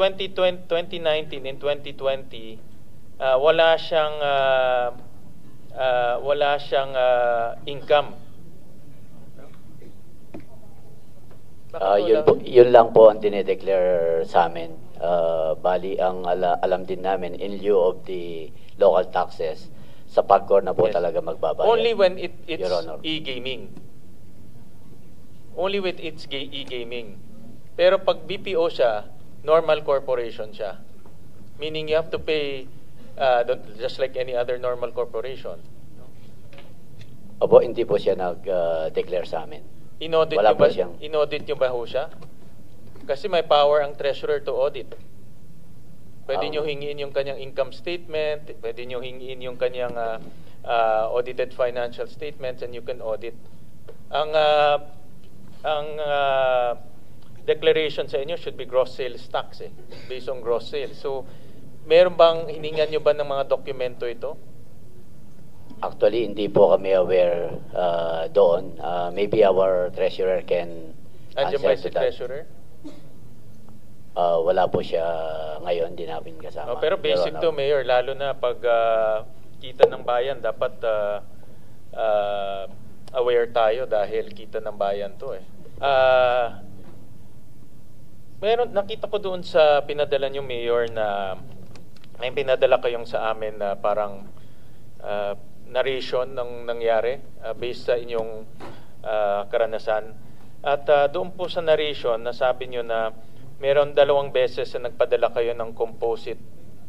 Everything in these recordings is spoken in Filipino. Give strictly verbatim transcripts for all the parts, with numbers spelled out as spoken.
twenty nineteen and twenty twenty, uh, wala siyang uh, uh, wala siyang uh, income. Uh, yun, po, yun lang po ang dinedeclare sa amin. Uh, bali, ang ala, alam din namin, in lieu of the local taxes, sa PAGCOR na po Yes. talaga magbabayad. Only when it, it's Your Honor. e-gaming. Only with its ga- e-gaming. Pero pag B P O siya, normal corporation siya. Meaning you have to pay uh, just like any other normal corporation. Opo, hindi po siya nag-declare uh, sa amin. Inaudit Wala nyo ba, po siyang- inaudit nyo ba ho siya? Kasi may power ang treasurer to audit. Pwede Um, nyo hingiin yung kanyang income statement, pwede nyo hingiin yung kanyang uh, uh, audited financial statements, and you can audit. Ang uh, ang uh, declaration sa inyo should be gross sales tax eh, based on gross sales. So, meron bang hiningan nyo ba ng mga dokumento ito? Actually, hindi po kami aware uh, doon. Uh, maybe our treasurer can Andiyan answer ba to si that. treasurer? Uh, wala po siya ngayon, di namin kasama. Oh, pero basic Your to, Honor. Mayor, lalo na pag uh, kita ng bayan, dapat uh, uh, aware tayo dahil kita ng bayan to eh. Uh, meron, nakita ko doon sa pinadala nyo, Mayor, na may pinadala kayong sa amin na parang uh, narration ng nangyari uh, based sa inyong uh, karanasan. At uh, doon po sa narration, nasabi nyo na meron dalawang beses na nagpadala kayo ng composite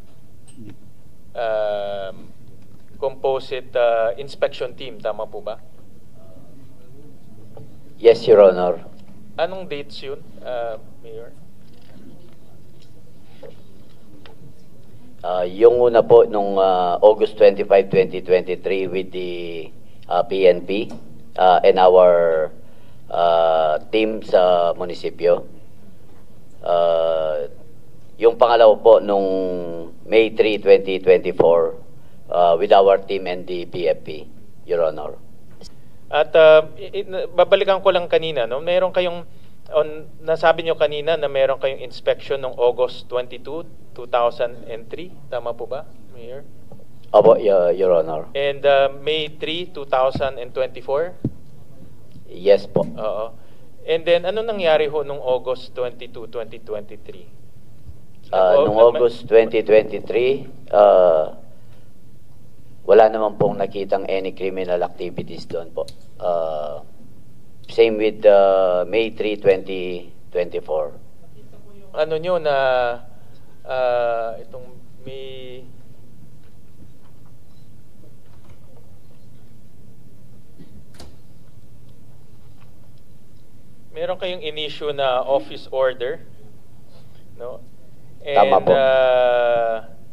uh, composite uh, inspection team. Tama po ba? Yes, Your Honor. Anong dates yun, uh, Mayor? Uh, yung una po nung uh, August twenty-fifth, twenty twenty-three with the uh, P N P uh, and our uh, team sa munisipyo. Uh, yung pangalawa po nung May third, twenty twenty-four uh, with our team and the P F P, Your Honor. At uh, i- i- babalikan ko lang kanina, no? Meron kayong on nasabi nyo kanina na meron kayong inspection ng August twenty-second, two thousand three. Tama po ba, Mayor? Opo, Your, Your Honor. And uh, May third, two thousand twenty-four? Yes po. Oo. And then ano nangyari ho nung August twenty-second, twenty twenty-three? Uh, nung August twenty twenty-three, uh, wala naman pong nakitang any criminal activities doon po. Uh, same with uh, May third, twenty twenty-four. Ano nyo na uh, itong may meron kayong in-issue na office order, no? And Tama po. uh,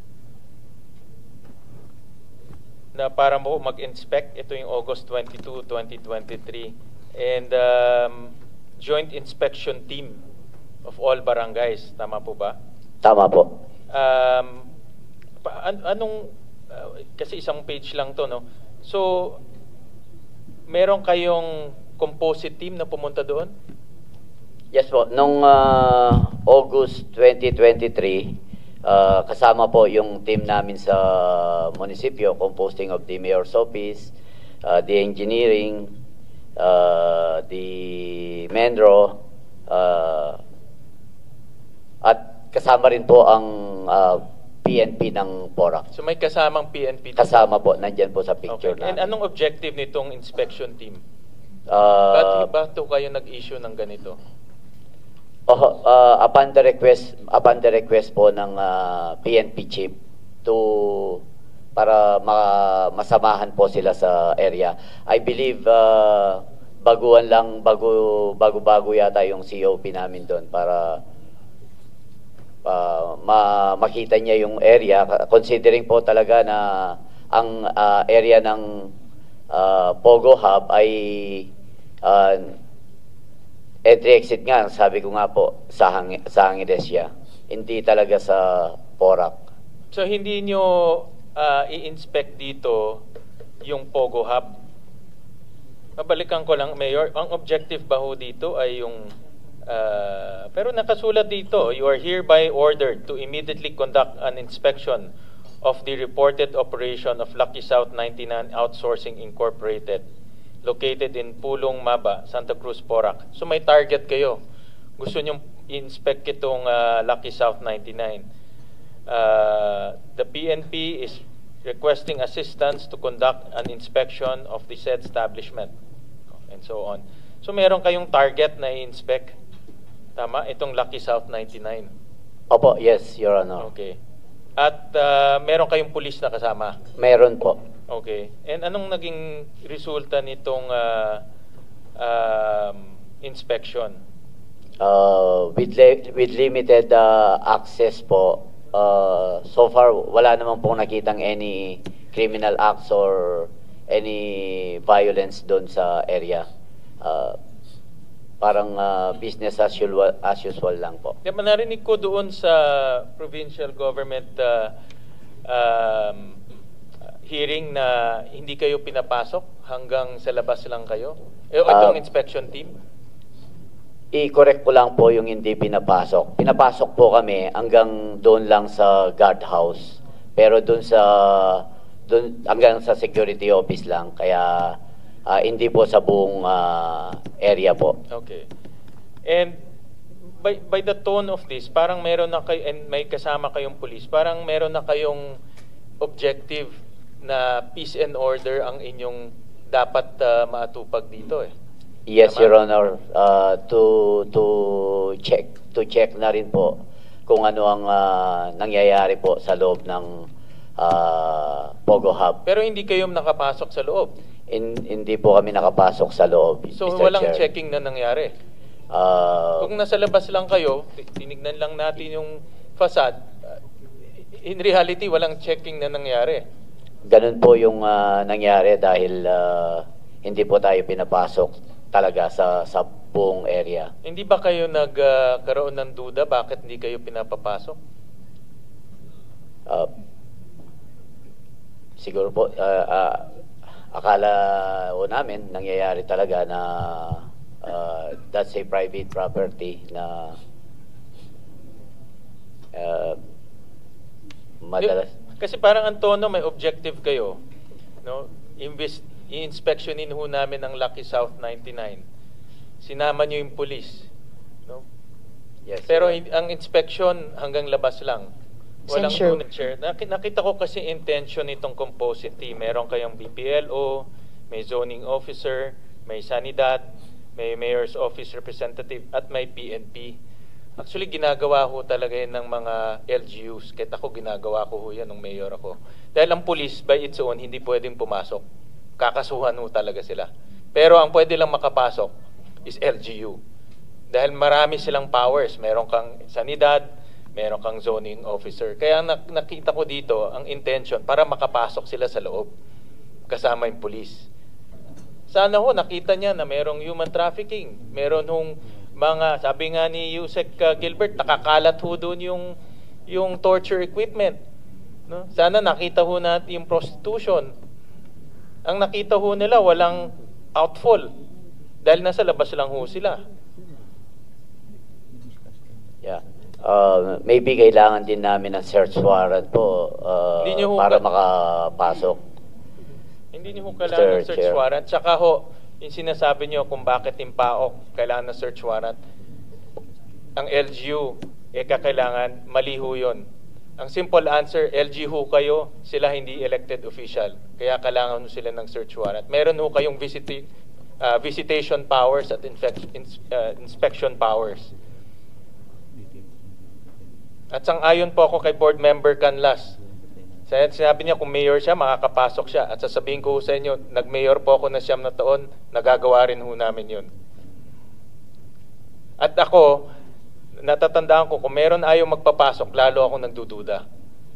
na para mo mag-inspect, ito yung August twenty-second, twenty twenty-three, and um, joint inspection team of all barangays. Tama po ba? Tama po. Um, pa, an- anong, uh, kasi isang page lang to, no? So, meron kayong composite team na pumunta doon? Yes po, nung uh, August twenty twenty-three, uh, kasama po yung team namin sa munisipyo, composing of the mayor's office, uh, the engineering, uh, the Menro, uh, at kasama rin po ang uh, P N P ng Porac. So, may kasamang P N P. Kasama po, nandyan po sa Okay. picture And namin. anong objective nitong inspection team? Uh, Ba't ba to kayo nag-issue ng ganito? Oh, uh, upon the request, upon the request po ng uh, P N P chief to para ma masamahan po sila sa area. I believe uh, baguhan lang bago bago-bago yata yung C O P namin doon para uh, ma makita niya yung area, considering po talaga na ang uh, area ng uh, Pogo Hub ay uh, entry-exit nga, sabi ko nga po, sa, hang sa Hangidesia. Hindi talaga sa Porac. So, hindi nyo uh, i-inspect dito yung Pogo Hub? Mabalikan ko lang, Mayor, ang objective ba ho dito ay yung Uh, pero nakasulat dito, you are hereby ordered to immediately conduct an inspection of the reported operation of Lucky South ninety-nine Outsourcing Incorporated located in Pulong Maba, Santa Cruz, Porac. So may target kayo. Gusto nyong inspect itong uh, Lucky South ninety-nine. Uh, the P N P is requesting assistance to conduct an inspection of the said establishment and so on. So meron kayong target na i-inspect. Tama? Itong Lucky South ninety-nine. Opo, yes, Your Honor. Okay. At uh, meron kayong pulis na kasama? Meron po. Okay. And anong naging resulta nitong uh, um, inspection? Uh, with, li- with limited uh, access po, uh, so far wala naman pong nakitang any criminal acts or any violence doon sa area. Uh, parang uh, business as usual, as usual lang po. Diba, narinig ko doon sa provincial government uh, um, hearing na hindi kayo pinapasok hanggang sa labas lang kayo? E, o itong Uh, inspection team? I-correct ko lang po yung hindi pinapasok. Pinapasok po kami hanggang doon lang sa guardhouse. Pero doon sa doon hanggang sa security office lang. Kaya uh, hindi po sa buong uh, area po. Okay. And by by the tone of this, parang meron na kayo, and may kasama kayong police, parang meron na kayong objective na peace and order ang inyong dapat uh, maatupag dito eh. Yes, Tama? Your Honor. Uh, to to check to check na rin po kung ano ang uh, nangyayari po sa loob ng uh, Pogo Hub. Pero hindi kayo nakapasok sa loob. In, hindi po kami nakapasok sa loob, So Mister walang Chair. checking na nangyari. Uh, Kung nasa labas lang kayo, tinignan lang natin yung facade, uh, in reality walang checking na nangyari. Ganun po yung uh, nangyari dahil uh, hindi po tayo pinapasok talaga sa sa buong area. Hindi ba kayo nagkaroon ng duda bakit hindi kayo pinapapasok? Uh, siguro po uh, uh, akala ho namin nangyayari talaga na uh, that's a private property na uh, madalas. Kasi parang ang tono may objective kayo, no? Invest i-inspectionin ho namin ang Lucky South ninety-nine. Sinama niyo yung police, no? Yes. Pero sir. hin- ang inspection hanggang labas lang. Walang Censure. unit chair. Naki- Nakita ko kasi intention nitong composite team. Meron kayong B P L O, may zoning officer, may sanidad, may mayor's office representative, at may P N P. Actually, ginagawa ko talaga yan ng mga L G Us. Kahit ako, ginagawa ko ho yan nung mayor ako. Dahil ang police, by its own, hindi pwedeng pumasok. Kakasuhan ho talaga sila. Pero ang pwede lang makapasok is L G U. Dahil marami silang powers. Meron kang sanidad, meron kang zoning officer. Kaya nak- nakita ko dito ang intention para makapasok sila sa loob. Kasama yung police. Sana ho, nakita niya na merong human trafficking. Meron hong mga, sabi nga ni Yusek uh, Gilbert, nakakalat ho doon yung, yung torture equipment. No? Sana nakita ho natin yung prostitution. Ang nakita ho nila, walang outfall. Dahil nasa labas lang ho sila. Yeah. Uh, maybe kailangan din namin ng search warrant po uh, Hindi niyo ho para ka- makapasok. Hindi niyo ho kailangan ng Mister search Chair. warrant. Tsaka ho, yung sinasabi niyo kung bakit yung P A O K kailangan ng search warrant, ang L G U, eh kakailangan, mali ho yun. Ang simple answer, L G U kayo, sila hindi elected official. Kaya kailangan ho sila ng search warrant. Meron ho kayong visiti- uh, visitation powers at infec- ins- uh, inspection powers. At sang-ayon po ako kay Board Member Canlas. Sa- Sinabi niya kung mayor siya, makakapasok siya. At sasabihin ko ho sa inyo, nag-mayor po ako na siyam na taon, nagagawa rin ho namin yun. At ako, natatandaan ko, kung meron ayaw magpapasok, lalo ako nagdududa.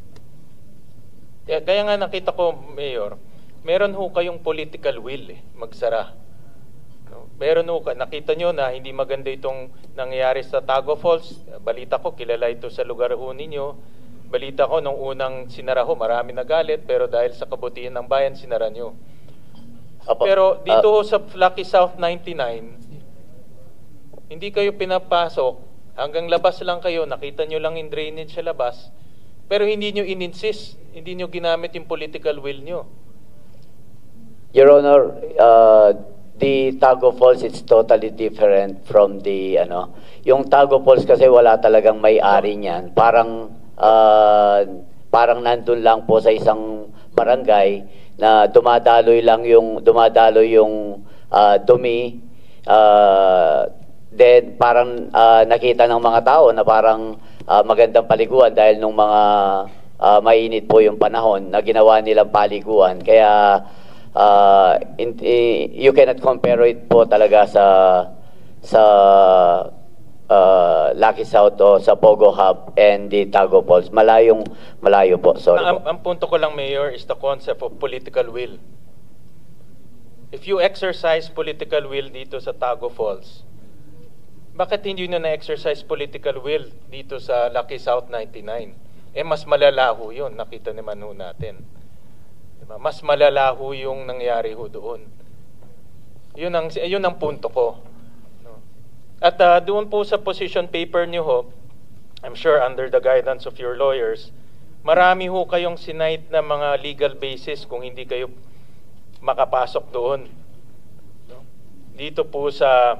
Kaya, kaya nga nakita ko, Mayor, meron ho kayong political will eh, magsara. No? Meron ho, ka- nakita nyo na hindi maganda itong nangyayari sa Tago Falls. Balita ko, kilala ito sa lugar ho ninyo. Balita ko, nung unang sinara ho, marami nagalit, pero dahil sa kabutihan ng bayan, sinara nyo. Opo. Pero dito Uh, ho sa Lucky South ninety-nine, Hindi kayo pinapasok, hanggang labas lang kayo, nakita nyo lang yung drainage sa labas, pero hindi nyo in-insist, hindi nyo ginamit yung political will nyo. Your Honor, uh, the Tago Falls, it's totally different from the, ano, yung Tago Falls kasi wala talagang may-ari niyan. Parang, uh, parang nandun lang po sa isang barangay na dumadaloy lang yung, dumadaloy yung uh, dumi, uh, then parang uh, nakita ng mga tao na parang uh, magandang paliguan dahil nung mga uh, mainit po yung panahon na ginawa nilang paliguan. Kaya uh, in, in, you cannot compare it po talaga sa sa uh, Lucky South o sa Pogo Hub and the Tago Falls. Malayong malayo po. Sorry ang, po. ang punto ko lang, Mayor, is the concept of political will. If you exercise political will dito sa Tago Falls, bakit hindi nyo na-exercise political will dito sa Lucky South ninety-nine? Eh, mas malala ho yun. Nakita naman ho natin. Diba? Mas malala ho yung nangyari ho doon. Yun ang, yun ang punto ko. No? At uh, doon po sa position paper nyo ho, I'm sure under the guidance of your lawyers, marami ho kayong sinight na mga legal basis kung hindi kayo makapasok doon. No? Dito po sa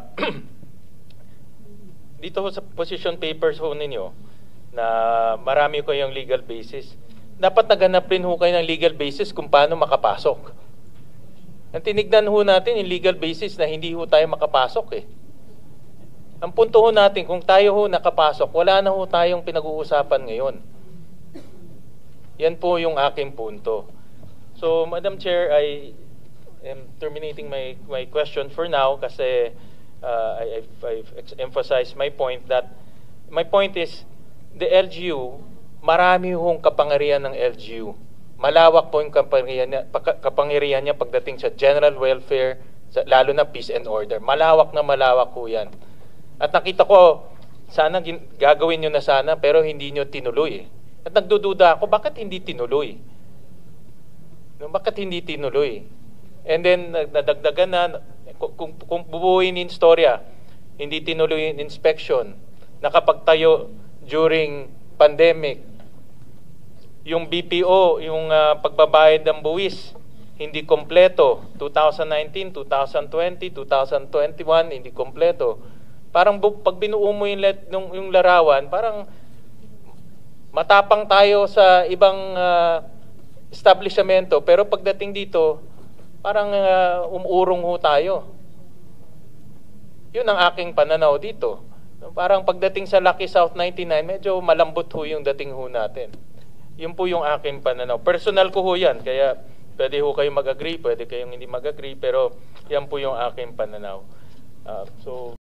dito ho sa position papers ho ninyo na marami ko yung legal basis. Dapat naganap rin ho kayo ng legal basis kung paano makapasok. Ang tinignan ho natin yung legal basis na hindi ho tayo makapasok eh. Ang punto ho natin, kung tayo ho nakapasok, wala na ho tayong pinag-uusapan ngayon. Yan po yung aking punto. So, Madam Chair, I am terminating my, my question for now kasi Uh, I, I've, I've emphasized my point that my point is the L G U, marami hong kapangyarihan ng L G U. Malawak po yung kapangyarihan niya, kapangyarihan niya pagdating sa general welfare, sa, lalo na peace and order. Malawak na malawak po yan. At nakita ko, sana gin, gagawin nyo na sana pero hindi nyo tinuloy. At nagdududa ako, bakit hindi tinuloy? No, bakit hindi tinuloy? And then nadagdagan na, kung, kung bubuuin yung storya, hindi tinuloy yung inspection, nakapagtayo during pandemic, yung B P O, yung uh, pagbabayad ng buwis, hindi kompleto, two thousand nineteen, two thousand twenty, two thousand twenty-one, hindi kompleto. Parang bu- pag binuo mo yung, let, yung, yung larawan, parang matapang tayo sa ibang uh, establishmento, pero pagdating dito, parang uh, umuurong ho tayo. Yun ang aking pananaw dito. Parang pagdating sa Lucky South ninety-nine, medyo malambot ho yung dating ho natin. Yun po yung aking pananaw. Personal ko ho yan, kaya pwede ho kayo mag-agree, pwede kayong hindi mag-agree, pero yan po yung aking pananaw. Uh, so,